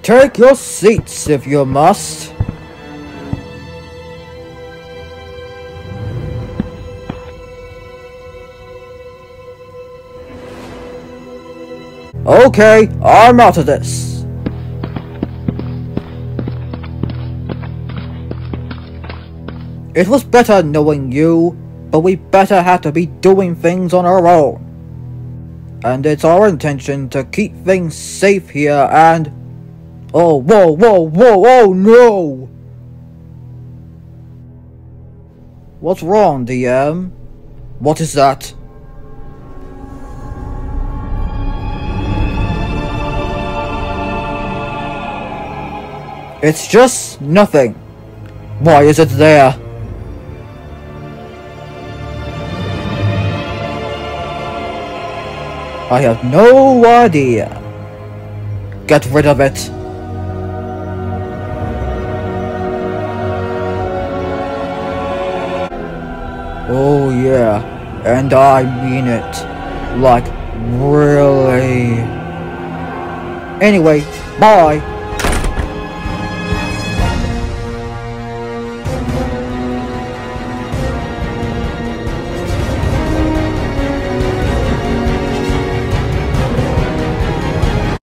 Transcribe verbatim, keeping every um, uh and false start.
Take your seats if you must. Okay, I'm out of this. It was better knowing you, but we better have to be doing things on our own. And it's our intention to keep things safe here and... Oh, whoa, whoa, whoa, oh no! What's wrong, D M? What is that? It's just nothing. Why is it there? I have no idea. Get rid of it. Oh yeah, and I mean it. Like, really. Anyway, bye.